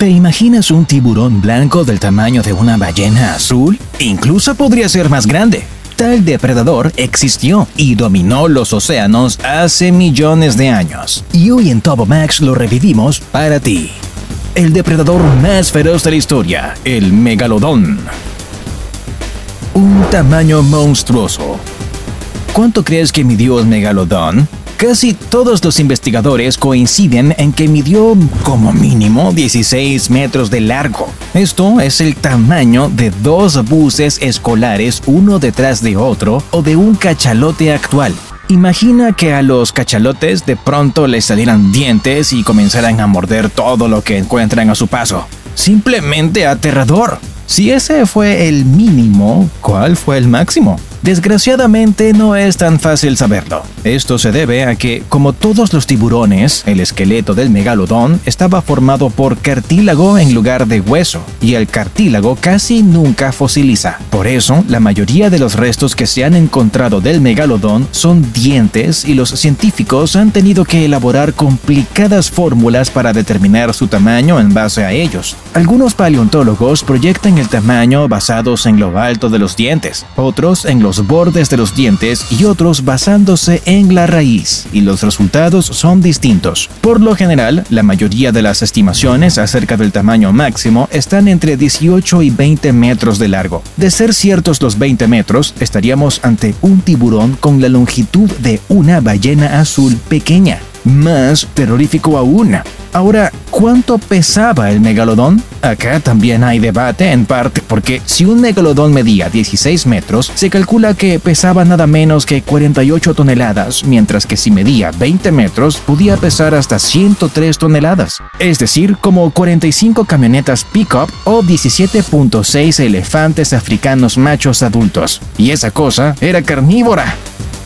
¿Te imaginas un tiburón blanco del tamaño de una ballena azul? Incluso podría ser más grande. Tal depredador existió y dominó los océanos hace millones de años. Y hoy en Turbo Max lo revivimos para ti. El depredador más feroz de la historia, el megalodón. Un tamaño monstruoso. ¿Cuánto crees que midió el megalodón? Casi todos los investigadores coinciden en que midió como mínimo 16 metros de largo. Esto es el tamaño de 2 buses escolares uno detrás de otro o de un cachalote actual. Imagina que a los cachalotes de pronto les salieran dientes y comenzaran a morder todo lo que encuentran a su paso. Simplemente aterrador. Si ese fue el mínimo, ¿cuál fue el máximo? Desgraciadamente no es tan fácil saberlo. Esto se debe a que, como todos los tiburones, el esqueleto del megalodón estaba formado por cartílago en lugar de hueso, y el cartílago casi nunca fosiliza. Por eso, la mayoría de los restos que se han encontrado del megalodón son dientes y los científicos han tenido que elaborar complicadas fórmulas para determinar su tamaño en base a ellos. Algunos paleontólogos proyectan el tamaño basados en lo alto de los dientes, otros en los bordes de los dientes y otros basándose en la raíz, y los resultados son distintos. Por lo general, la mayoría de las estimaciones acerca del tamaño máximo están entre 18 y 20 metros de largo. De ser ciertos los 20 metros, estaríamos ante un tiburón con la longitud de una ballena azul pequeña. Más terrorífico aún. Ahora, ¿cuánto pesaba el megalodón? Acá también hay debate, en parte porque si un megalodón medía 16 metros, se calcula que pesaba nada menos que 48 toneladas, mientras que si medía 20 metros, podía pesar hasta 103 toneladas. Es decir, como 45 camionetas pick-up o 17.6 elefantes africanos machos adultos. Y esa cosa era carnívora.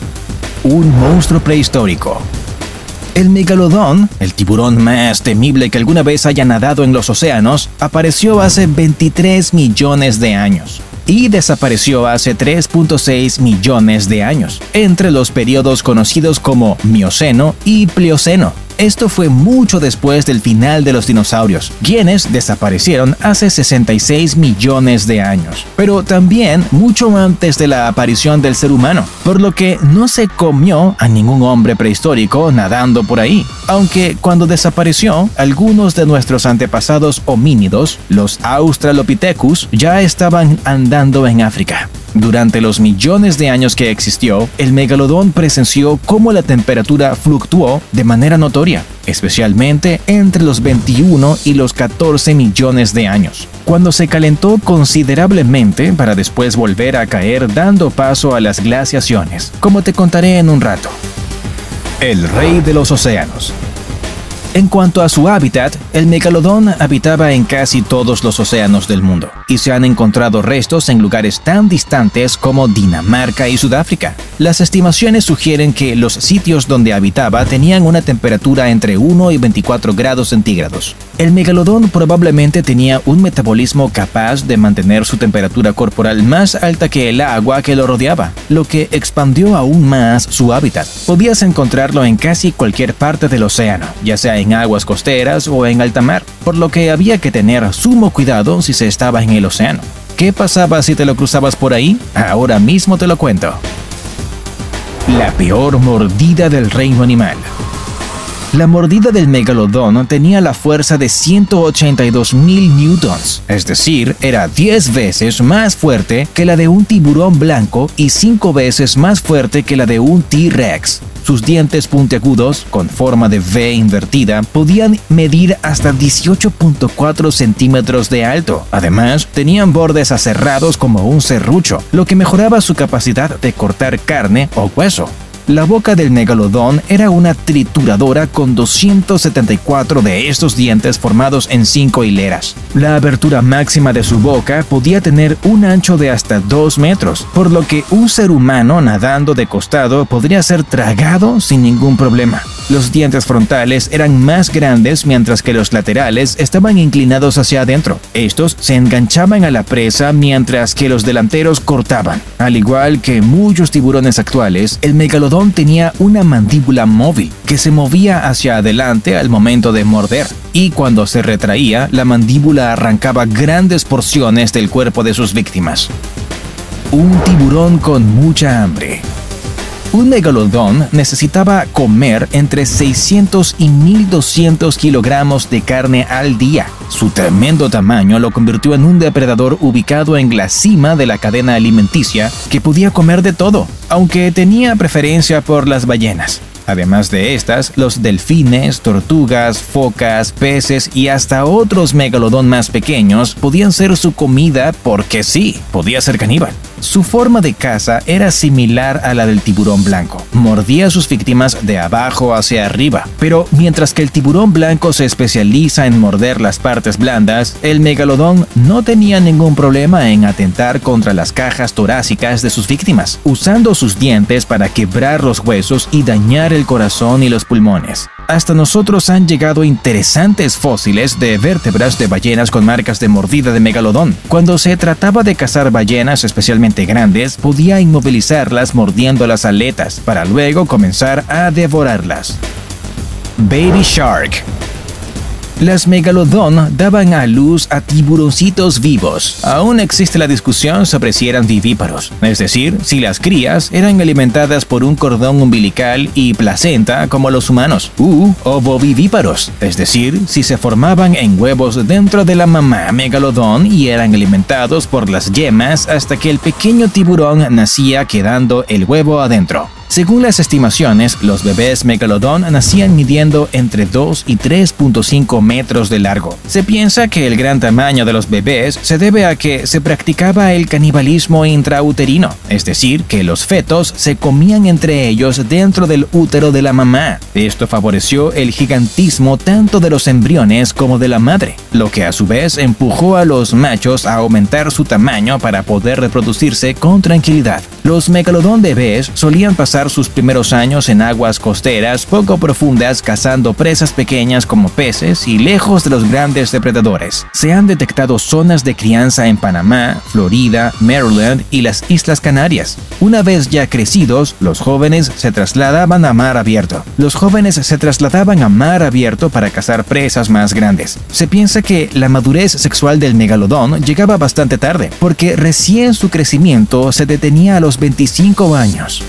Un monstruo prehistórico. El megalodón, el tiburón más temible que alguna vez haya nadado en los océanos, apareció hace 23 millones de años y desapareció hace 3.6 millones de años, entre los periodos conocidos como Mioceno y Plioceno. Esto fue mucho después del final de los dinosaurios, quienes desaparecieron hace 66 millones de años, pero también mucho antes de la aparición del ser humano, por lo que no se comió a ningún hombre prehistórico nadando por ahí, aunque cuando desapareció, algunos de nuestros antepasados homínidos, los Australopithecus, ya estaban andando en África. Durante los millones de años que existió, el megalodón presenció cómo la temperatura fluctuó de manera notoria, especialmente entre los 21 y los 14 millones de años, cuando se calentó considerablemente para después volver a caer dando paso a las glaciaciones, como te contaré en un rato. El rey de los océanos. En cuanto a su hábitat, el megalodón habitaba en casi todos los océanos del mundo, y se han encontrado restos en lugares tan distantes como Dinamarca y Sudáfrica. Las estimaciones sugieren que los sitios donde habitaba tenían una temperatura entre 1 y 24 grados centígrados. El megalodón probablemente tenía un metabolismo capaz de mantener su temperatura corporal más alta que el agua que lo rodeaba, lo que expandió aún más su hábitat. Podías encontrarlo en casi cualquier parte del océano, ya sea en aguas costeras o en alta mar, por lo que había que tener sumo cuidado si se estaba en el océano. ¿Qué pasaba si te lo cruzabas por ahí? Ahora mismo te lo cuento. La peor mordida del reino animal. La mordida del megalodón tenía la fuerza de 182.000 newtons, es decir, era 10 veces más fuerte que la de un tiburón blanco y 5 veces más fuerte que la de un T-Rex. Sus dientes puntiagudos, con forma de V invertida, podían medir hasta 18.4 centímetros de alto. Además, tenían bordes aserrados como un serrucho, lo que mejoraba su capacidad de cortar carne o hueso. La boca del megalodón era una trituradora con 274 de estos dientes formados en 5 hileras. La abertura máxima de su boca podía tener un ancho de hasta 2 metros, por lo que un ser humano nadando de costado podría ser tragado sin ningún problema. Los dientes frontales eran más grandes mientras que los laterales estaban inclinados hacia adentro. Estos se enganchaban a la presa mientras que los delanteros cortaban. Al igual que muchos tiburones actuales, el megalodón tenía una mandíbula móvil que se movía hacia adelante al momento de morder, y cuando se retraía, la mandíbula arrancaba grandes porciones del cuerpo de sus víctimas. Un tiburón con mucha hambre. Un megalodón necesitaba comer entre 600 y 1200 kilogramos de carne al día. Su tremendo tamaño lo convirtió en un depredador ubicado en la cima de la cadena alimenticia que podía comer de todo, aunque tenía preferencia por las ballenas. Además de estas, los delfines, tortugas, focas, peces y hasta otros megalodón más pequeños podían ser su comida porque sí, podía ser caníbal. Su forma de caza era similar a la del tiburón blanco. Mordía a sus víctimas de abajo hacia arriba. Pero mientras que el tiburón blanco se especializa en morder las partes blandas, el megalodón no tenía ningún problema en atentar contra las cajas torácicas de sus víctimas, usando sus dientes para quebrar los huesos y dañar el corazón y los pulmones. Hasta nosotros han llegado interesantes fósiles de vértebras de ballenas con marcas de mordida de megalodón. Cuando se trataba de cazar ballenas especialmente grandes, podía inmovilizarlas mordiendo las aletas para luego comenzar a devorarlas. Baby Shark. Las megalodón daban a luz a tiburoncitos vivos. Aún existe la discusión sobre si eran vivíparos, es decir, si las crías eran alimentadas por un cordón umbilical y placenta como los humanos, u ovovivíparos, es decir, si se formaban en huevos dentro de la mamá megalodón y eran alimentados por las yemas hasta que el pequeño tiburón nacía quedando el huevo adentro. Según las estimaciones, los bebés megalodón nacían midiendo entre 2 y 3.5 metros de largo. Se piensa que el gran tamaño de los bebés se debe a que se practicaba el canibalismo intrauterino, es decir, que los fetos se comían entre ellos dentro del útero de la mamá. Esto favoreció el gigantismo tanto de los embriones como de la madre, lo que a su vez empujó a los machos a aumentar su tamaño para poder reproducirse con tranquilidad. Los megalodón bebés solían pasar sus primeros años en aguas costeras poco profundas cazando presas pequeñas como peces y lejos de los grandes depredadores. Se han detectado zonas de crianza en Panamá, Florida, Maryland y las Islas Canarias. Una vez ya crecidos, los jóvenes se trasladaban a mar abierto. Para cazar presas más grandes. Se piensa que la madurez sexual del megalodón llegaba bastante tarde, porque recién su crecimiento se detenía a los 25 años.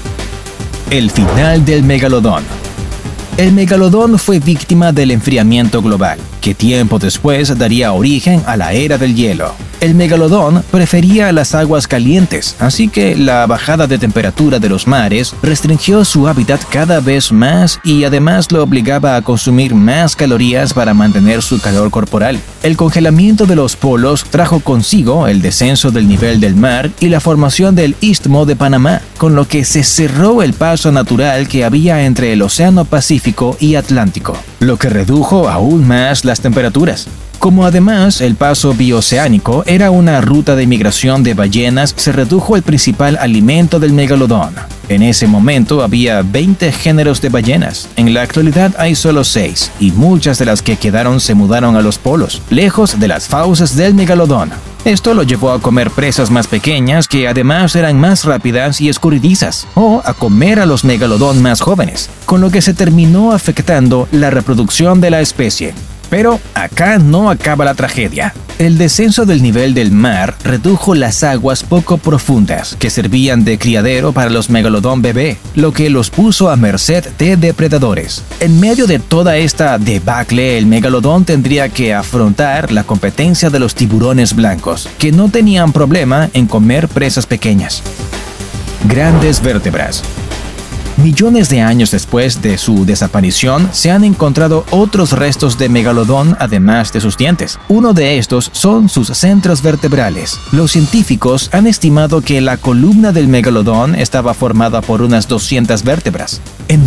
El final del megalodón. El megalodón fue víctima del enfriamiento global, que tiempo después daría origen a la era del hielo. El megalodón prefería las aguas calientes, así que la bajada de temperatura de los mares restringió su hábitat cada vez más y además lo obligaba a consumir más calorías para mantener su calor corporal. El congelamiento de los polos trajo consigo el descenso del nivel del mar y la formación del Istmo de Panamá, con lo que se cerró el paso natural que había entre el Océano Pacífico y Atlántico, lo que redujo aún más las temperaturas. Como además el paso bioceánico era una ruta de migración de ballenas, se redujo el principal alimento del megalodón. En ese momento había 20 géneros de ballenas. En la actualidad hay solo 6, y muchas de las que quedaron se mudaron a los polos, lejos de las fauces del megalodón. Esto lo llevó a comer presas más pequeñas que además eran más rápidas y escurridizas, o a comer a los megalodón más jóvenes, con lo que se terminó afectando la reproducción de la especie. Pero acá no acaba la tragedia. El descenso del nivel del mar redujo las aguas poco profundas que servían de criadero para los megalodón bebé, lo que los puso a merced de depredadores. En medio de toda esta debacle, el megalodón tendría que afrontar la competencia de los tiburones blancos, que no tenían problema en comer presas pequeñas. Grandes vértebras. Millones de años después de su desaparición, se han encontrado otros restos de megalodón además de sus dientes. Uno de estos son sus centros vertebrales. Los científicos han estimado que la columna del megalodón estaba formada por unas 200 vértebras. En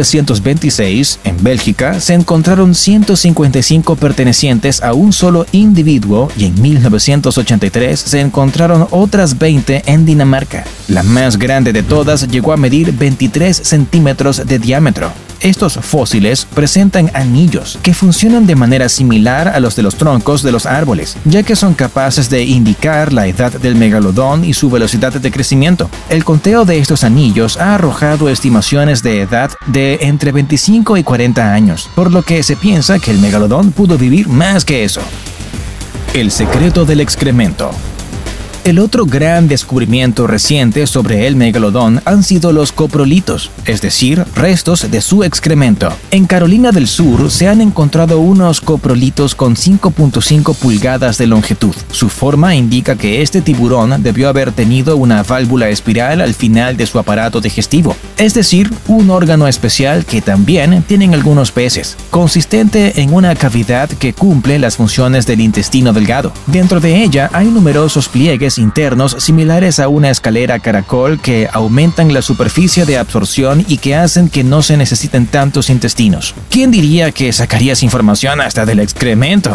1926, en Bélgica, se encontraron 155 pertenecientes a un solo individuo y en 1983 se encontraron otras 20 en Dinamarca. La más grande de todas llegó a medir 23 centímetros de diámetro. Estos fósiles presentan anillos que funcionan de manera similar a los de los troncos de los árboles, ya que son capaces de indicar la edad del megalodón y su velocidad de crecimiento. El conteo de estos anillos ha arrojado estimaciones de edad de entre 25 y 40 años, por lo que se piensa que el megalodón pudo vivir más que eso. El secreto del excremento. El otro gran descubrimiento reciente sobre el megalodón han sido los coprolitos, es decir, restos de su excremento. En Carolina del Sur se han encontrado unos coprolitos con 5.5 pulgadas de longitud. Su forma indica que este tiburón debió haber tenido una válvula espiral al final de su aparato digestivo, es decir, un órgano especial que también tienen algunos peces, consistente en una cavidad que cumple las funciones del intestino delgado. Dentro de ella hay numerosos pliegues internos similares a una escalera caracol que aumentan la superficie de absorción y que hacen que no se necesiten tantos intestinos. ¿Quién diría que sacarías información hasta del excremento?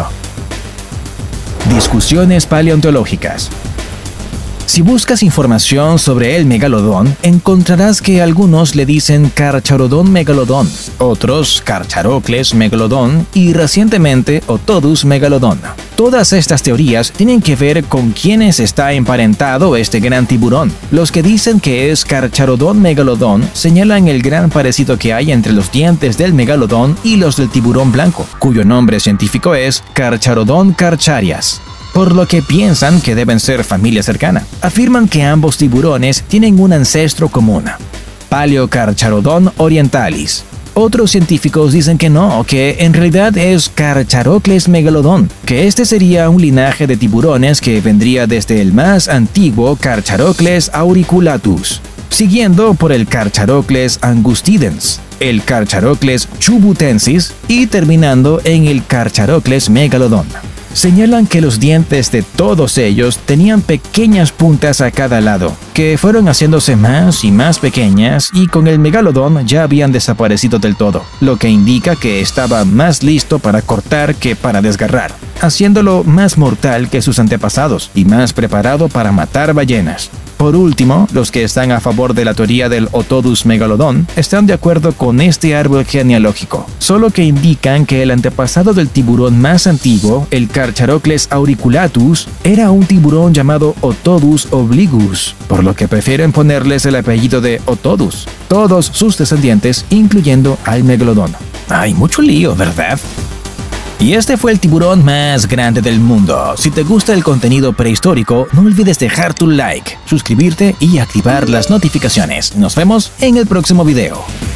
Discusiones paleontológicas. Si buscas información sobre el megalodón, encontrarás que algunos le dicen Carcharodon megalodon, otros Carcharocles megalodon y recientemente Otodus megalodon. Todas estas teorías tienen que ver con quiénes está emparentado este gran tiburón. Los que dicen que es Carcharodon megalodon señalan el gran parecido que hay entre los dientes del megalodón y los del tiburón blanco, cuyo nombre científico es Carcharodon carcharias, por lo que piensan que deben ser familia cercana. Afirman que ambos tiburones tienen un ancestro común, Paleocarcharodon orientalis. Otros científicos dicen que no, que en realidad es Carcharocles megalodon, que este sería un linaje de tiburones que vendría desde el más antiguo Carcharocles auriculatus, siguiendo por el Carcharocles angustidens, el Carcharocles chubutensis y terminando en el Carcharocles megalodon. Señalan que los dientes de todos ellos tenían pequeñas puntas a cada lado, que fueron haciéndose más y más pequeñas y con el megalodón ya habían desaparecido del todo, lo que indica que estaba más listo para cortar que para desgarrar, haciéndolo más mortal que sus antepasados y más preparado para matar ballenas. Por último, los que están a favor de la teoría del Otodus megalodon están de acuerdo con este árbol genealógico, solo que indican que el antepasado del tiburón más antiguo, el Carcharocles auriculatus, era un tiburón llamado Otodus obligus, por lo que prefieren ponerles el apellido de Otodus, todos sus descendientes, incluyendo al megalodón. Hay mucho lío, ¿verdad? Y este fue el tiburón más grande del mundo. Si te gusta el contenido prehistórico, no olvides dejar tu like, suscribirte y activar las notificaciones. Nos vemos en el próximo video.